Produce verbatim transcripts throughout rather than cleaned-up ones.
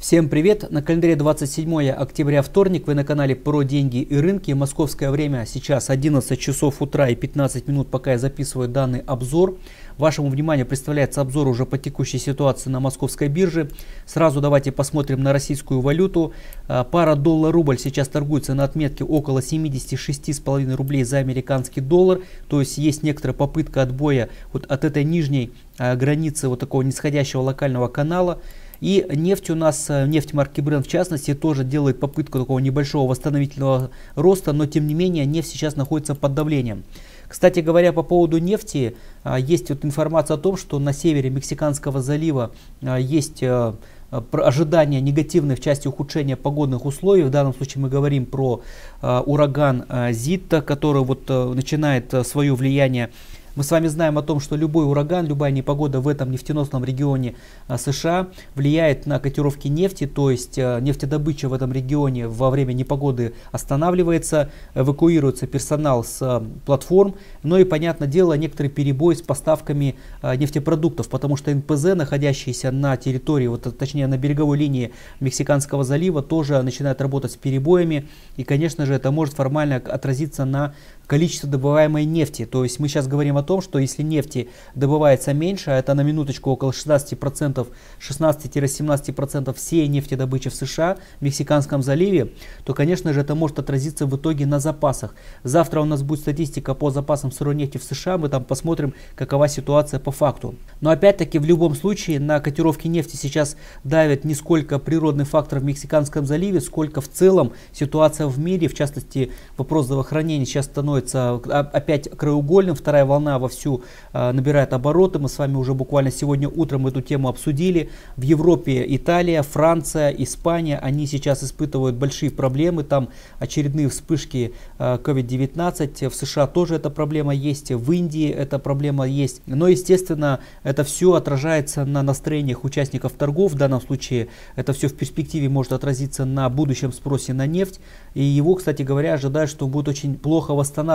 Всем привет! На календаре двадцать седьмое октября, вторник. Вы на канале Про деньги и рынки. Московское время сейчас одиннадцать часов утра и пятнадцать минут, пока я записываю данный обзор. Вашему вниманию представляется обзор уже по текущей ситуации на московской бирже. Сразу давайте посмотрим на российскую валюту. Пара доллар-рубль сейчас торгуется на отметке около семидесяти шести с половиной рублей за американский доллар. То есть есть некоторая попытка отбоя вот от этой нижней границы вот такого нисходящего локального канала. И нефть у нас, нефть марки Brent в частности, тоже делает попытку такого небольшого восстановительного роста, но тем не менее нефть сейчас находится под давлением. Кстати говоря, по поводу нефти, есть вот информация о том, что на севере Мексиканского залива есть ожидания негативные в части ухудшения погодных условий. В данном случае мы говорим про ураган Зита, который вот начинает свое влияние. Мы с вами знаем о том, что любой ураган, любая непогода в этом нефтеносном регионе США влияет на котировки нефти, то есть нефтедобыча в этом регионе во время непогоды останавливается, эвакуируется персонал с платформ, но и, понятное дело, некоторый перебой с поставками нефтепродуктов, потому что эн пэ зэ, находящиеся на территории, вот, точнее на береговой линии Мексиканского залива, тоже начинают работать с перебоями, и, конечно же, это может формально отразиться на количество добываемой нефти. То есть мы сейчас говорим о том, что если нефти добывается меньше, а это на минуточку около шестнадцати процентов, шестнадцати-семнадцати процентов всей нефтедобычи в США, в Мексиканском заливе, то, конечно же, это может отразиться в итоге на запасах. Завтра у нас будет статистика по запасам сырой нефти в США, мы там посмотрим, какова ситуация по факту. Но опять-таки, в любом случае, на котировки нефти сейчас давит не сколько природный фактор в Мексиканском заливе, сколько в целом ситуация в мире, в частности, вопрос здравоохранения сейчас становится опять краеугольным, вторая волна вовсю э, набирает обороты. Мы с вами уже буквально сегодня утром эту тему обсудили. В Европе Италия, Франция, Испания, они сейчас испытывают большие проблемы, там очередные вспышки э, ковид девятнадцать, в США тоже эта проблема есть, в Индии эта проблема есть. Но, естественно, это все отражается на настроениях участников торгов. В данном случае это все в перспективе может отразиться на будущем спросе на нефть. И его, кстати говоря, ожидают, что он будет очень плохо восстанавливаться.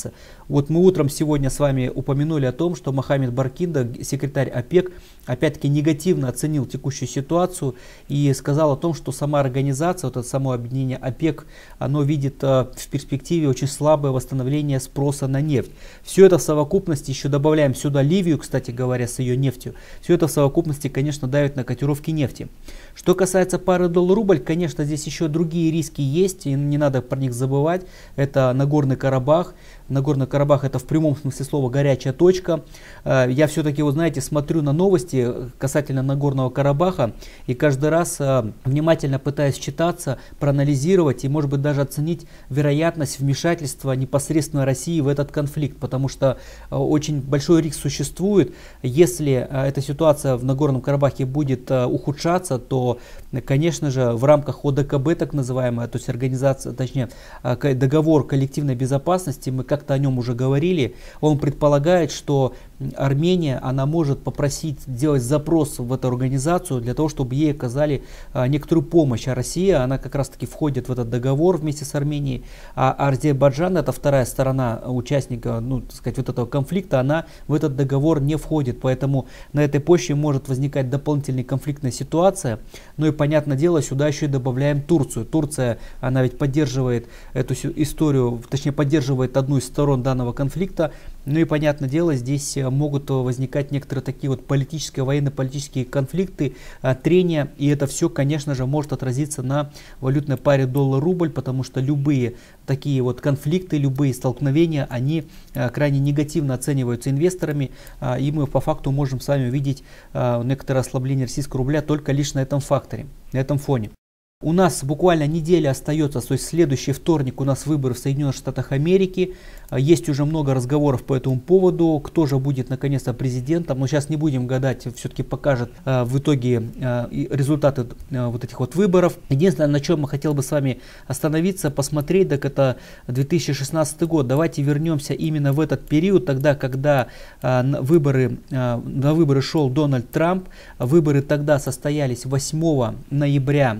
Вот мы утром сегодня с вами упомянули о том, что Мохаммед Баркинда, секретарь ОПЕК, опять-таки негативно оценил текущую ситуацию и сказал о том, что сама организация, вот это само объединение ОПЕК, оно видит в перспективе очень слабое восстановление спроса на нефть. Все это в совокупности, еще добавляем сюда Ливию, кстати говоря, с ее нефтью, все это в совокупности, конечно, давит на котировки нефти. Что касается пары доллар-рубль, конечно, здесь еще другие риски есть, и не надо про них забывать. Это Нагорный Карабах. Нагорный Карабах — это в прямом смысле слова горячая точка. Я все-таки, вот знаете, смотрю на новости касательно Нагорного Карабаха и каждый раз внимательно пытаюсь читаться, проанализировать и, может быть, даже оценить вероятность вмешательства непосредственно России в этот конфликт, потому что очень большой риск существует. Если эта ситуация в Нагорном Карабахе будет ухудшаться, то, конечно же, в рамках о дэ ка бэ, так называемая, то есть организация, точнее, договор коллективной безопасности, мы как-то о нем уже говорили, он предполагает, что Армения, она может попросить сделать запрос в эту организацию для того, чтобы ей оказали а, некоторую помощь. А Россия, она как раз таки входит в этот договор вместе с Арменией, а Азербайджан, это вторая сторона участника, ну, так сказать, вот этого конфликта, она в этот договор не входит. Поэтому на этой почве может возникать дополнительная конфликтная ситуация. Ну и, понятное дело, сюда еще и добавляем Турцию. Турция, она ведь поддерживает эту историю, точнее, поддерживает одну из сторон данного конфликта. Ну и, понятное дело, здесь могут возникать некоторые такие вот политические, военно-политические конфликты, трения. И это все, конечно же, может отразиться на валютной паре доллар-рубль, потому что любые такие вот конфликты, любые столкновения, они крайне негативно оцениваются инвесторами. И мы по факту можем с вами увидеть некоторое ослабление российского рубля только лишь на этом факторе, на этом фоне. У нас буквально неделя остается, то есть следующий вторник у нас выборы в Соединенных Штатах Америки. Есть уже много разговоров по этому поводу, кто же будет наконец-то президентом. Но сейчас не будем гадать, все-таки покажет э, в итоге э, результаты э, вот этих вот выборов. Единственное, на чем я хотел бы с вами остановиться, посмотреть, так это две тысячи шестнадцатый год. Давайте вернемся именно в этот период, тогда, когда э, на, выборы, э, на выборы шел Дональд Трамп. Выборы тогда состоялись восьмого ноября две тысячи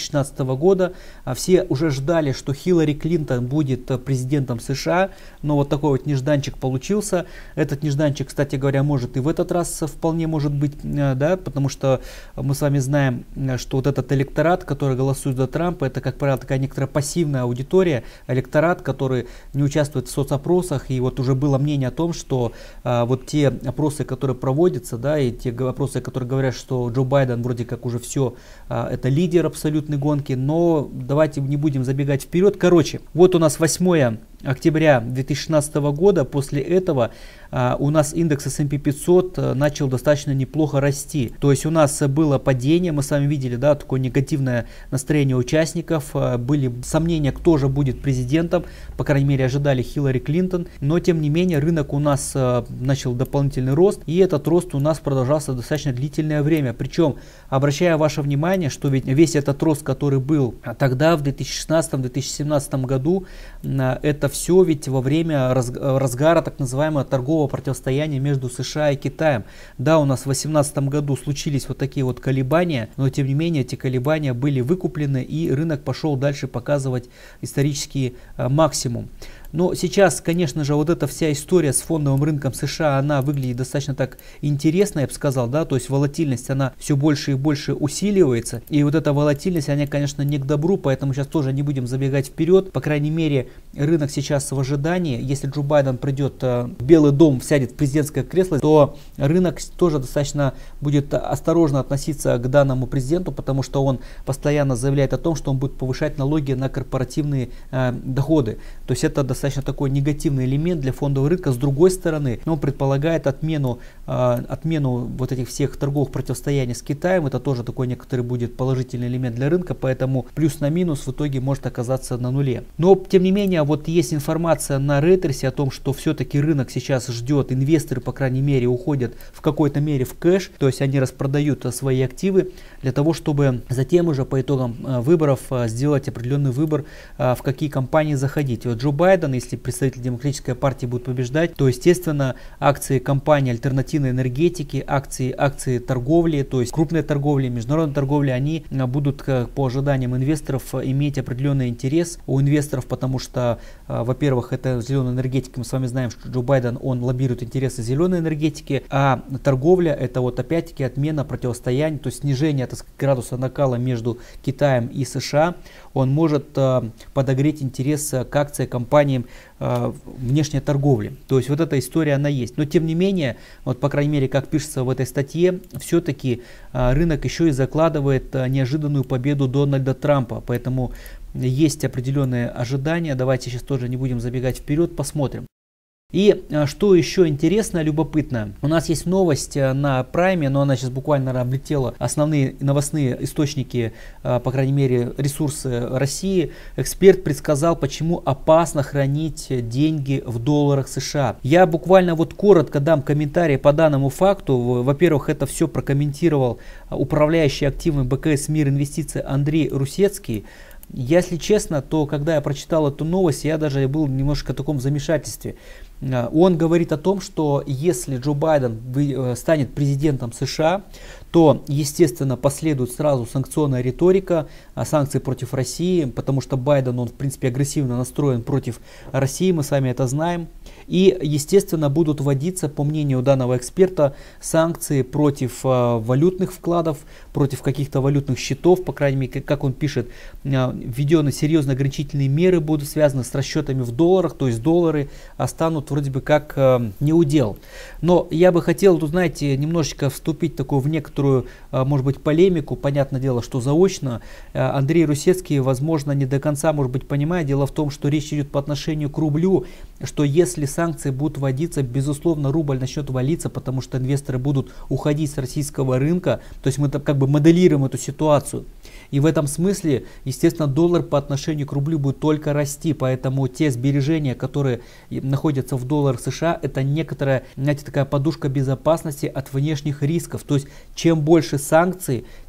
шестнадцатого года. Все уже ждали, что Хиллари Клинтон будет президентом США, но вот такой вот нежданчик получился. Этот нежданчик, кстати говоря, может и в этот раз вполне может быть, да, потому что мы с вами знаем, что вот этот электорат, который голосует за Трампа, это, как правило, такая некоторая пассивная аудитория, электорат, который не участвует в соцопросах, и вот уже было мнение о том, что а, вот те опросы, которые проводятся, да, и те опросы, которые говорят, что Джо Байден вроде как уже все, а, это лидер абсолютной гонки, но давайте не будем забегать вперед. Короче, вот у нас восьмое октября две тысячи шестнадцатого года, после этого а, у нас индекс эс энд пи пятьсот а, начал достаточно неплохо расти. То есть у нас было падение, мы с вами видели, да, такое негативное настроение участников, а, были сомнения, кто же будет президентом, по крайней мере ожидали Хиллари Клинтон, но тем не менее рынок у нас а, начал дополнительный рост, и этот рост у нас продолжался достаточно длительное время. Причем, обращаю ваше внимание, что ведь весь этот рост, который был тогда в две тысячи шестнадцатом — две тысячи семнадцатом году, а, это все ведь во время разгара так называемого торгового противостояния между США и Китаем. Да, у нас в две тысячи восемнадцатом году случились вот такие вот колебания, но тем не менее эти колебания были выкуплены, и рынок пошел дальше показывать исторический а, максимум. Но сейчас, конечно же, вот эта вся история с фондовым рынком США, она выглядит достаточно так интересно, я бы сказал, да, то есть волатильность, она все больше и больше усиливается, и вот эта волатильность, она, конечно, не к добру, поэтому сейчас тоже не будем забегать вперед, по крайней мере, рынок сейчас в ожидании, если Джо Байден придет в Белый дом, сядет в президентское кресло, то рынок тоже достаточно будет осторожно относиться к данному президенту, потому что он постоянно заявляет о том, что он будет повышать налоги на корпоративные э, доходы, то есть это достаточно достаточно такой негативный элемент для фондового рынка. С другой стороны, он предполагает отмену, э, отмену вот этих всех торговых противостояний с Китаем. Это тоже такой некоторый будет положительный элемент для рынка, поэтому плюс на минус в итоге может оказаться на нуле. Но тем не менее, вот есть информация на Рейтерсе о том, что все-таки рынок сейчас ждет, инвесторы, по крайней мере, уходят в какой-то мере в кэш, то есть они распродают свои активы для того, чтобы затем уже по итогам выборов сделать определенный выбор, в какие компании заходить. Вот Джо Байден, если представитель демократической партии будет побеждать, то, естественно, акции компаний альтернативной энергетики, акции, акции торговли, то есть крупной торговли, международной торговли, они будут, по ожиданиям инвесторов, иметь определенный интерес у инвесторов, потому что, во-первых, это зеленая энергетика, мы с вами знаем, что Джо Байден, он лоббирует интересы зеленой энергетики, а торговля, это вот опять-таки отмена противостояния, то есть снижение, так сказать, градуса накала между Китаем и США, он может подогреть интерес к акции компаниям внешней торговли. То есть вот эта история, она есть. Но тем не менее, вот по крайней мере, как пишется в этой статье, все-таки рынок еще и закладывает неожиданную победу Дональда Трампа. Поэтому есть определенные ожидания. Давайте сейчас тоже не будем забегать вперед, посмотрим. И что еще интересно, любопытно, у нас есть новость на Прайме, но она сейчас буквально облетела основные новостные источники, по крайней мере ресурсы России. Эксперт предсказал, почему опасно хранить деньги в долларах США. Я буквально вот коротко дам комментарий по данному факту. Во-первых, это все прокомментировал управляющий активами бэ ка эс Мир Инвестиции Андрей Русецкий. Если честно, то когда я прочитал эту новость, я даже был немножко в таком замешательстве. Он говорит о том, что если Джо Байден станет президентом США, то, естественно, последует сразу санкционная риторика, санкции против России, потому что Байден, он, в принципе, агрессивно настроен против России, мы с вами это знаем. И, естественно, будут вводиться, по мнению данного эксперта, санкции против э, валютных вкладов, против каких-то валютных счетов, по крайней мере, как он пишет, э, введены серьезные ограничительные меры, будут связаны с расчетами в долларах, то есть доллары станут вроде бы как э, неудел. Но я бы хотел, тут, знаете, немножечко вступить такую в некоторую, э, может быть, полемику, понятное дело, что заочно. Э, Андрей Русецкий, возможно, не до конца, может быть, понимает. Дело в том, что речь идет по отношению к рублю, что если санкции будут вводиться, безусловно, рубль начнет валиться, потому что инвесторы будут уходить с российского рынка. То есть мы как бы моделируем эту ситуацию. И в этом смысле, естественно, доллар по отношению к рублю будет только расти. Поэтому те сбережения, которые находятся в долларах США, это некоторая, знаете, такая подушка безопасности от внешних рисков. То есть чем больше санкций,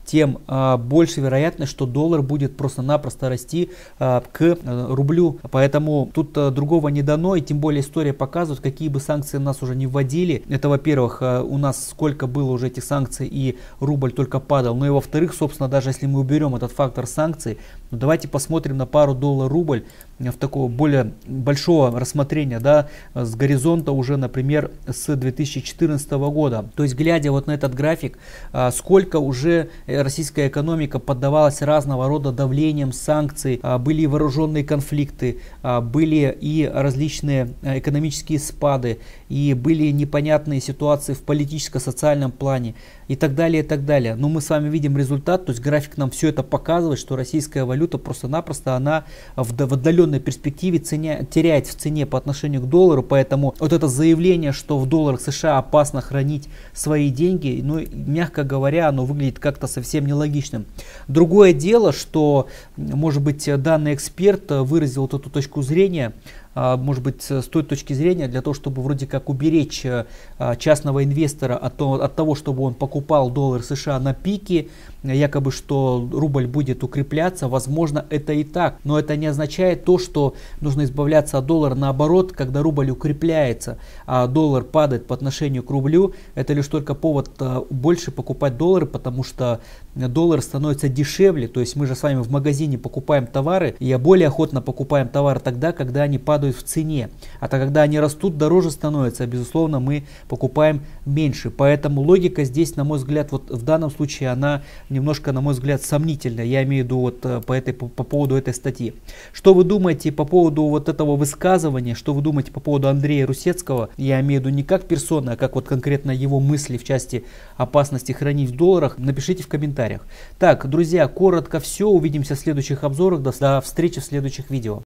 тем а, больше вероятность, что доллар будет просто-напросто расти а, к а, рублю. Поэтому тут а, другого не дано, и тем более история показывает, какие бы санкции нас уже не вводили. Это, во-первых, а, у нас сколько было уже этих санкций, и рубль только падал. Ну и во-вторых, собственно, даже если мы уберем этот фактор санкций, ну, давайте посмотрим на пару доллар-рубль в такого более большого рассмотрения, да, с горизонта уже, например, с две тысячи четырнадцатого года. То есть, глядя вот на этот график, а, сколько уже российская экономика поддавалась разного рода давлениям, санкций, а, были вооруженные конфликты, а, были и различные экономические спады, и были непонятные ситуации в политическо-социальном плане и так далее, и так далее. Но мы с вами видим результат, то есть график нам все это показывает, что российская валюта просто-напросто она в, в отдаленной перспективе ценя, теряет в цене по отношению к доллару, поэтому вот это заявление, что в долларах США опасно хранить свои деньги, ну, мягко говоря, оно выглядит как-то совсем нелогичным. Другое дело, что, может быть, данный эксперт выразил вот эту точку зрения, может быть, с той точки зрения, для того, чтобы вроде как уберечь частного инвестора от того, от того, чтобы он покупал доллар США на пике, якобы, что рубль будет укрепляться. Возможно, это и так, но это не означает то, что нужно избавляться от доллара. Наоборот, когда рубль укрепляется, а доллар падает по отношению к рублю, это лишь только повод больше покупать доллары, потому что доллар становится дешевле. То есть мы же с вами в магазине покупаем товары, и более охотно покупаем товары тогда, когда они падают в цене. А то, когда они растут, дороже становится, безусловно, мы покупаем меньше. Поэтому логика здесь, на мой взгляд, вот в данном случае она немножко, на мой взгляд, сомнительная. Я имею в виду вот по, этой, по, по поводу этой статьи. Что вы думаете по поводу вот этого высказывания? Что вы думаете по поводу Андрея Русецкого? Я имею в виду не как персона, а как вот конкретно его мысли в части опасности хранить в долларах. Напишите в комментариях. Так, друзья, коротко все. Увидимся в следующих обзорах. До встречи в следующих видео.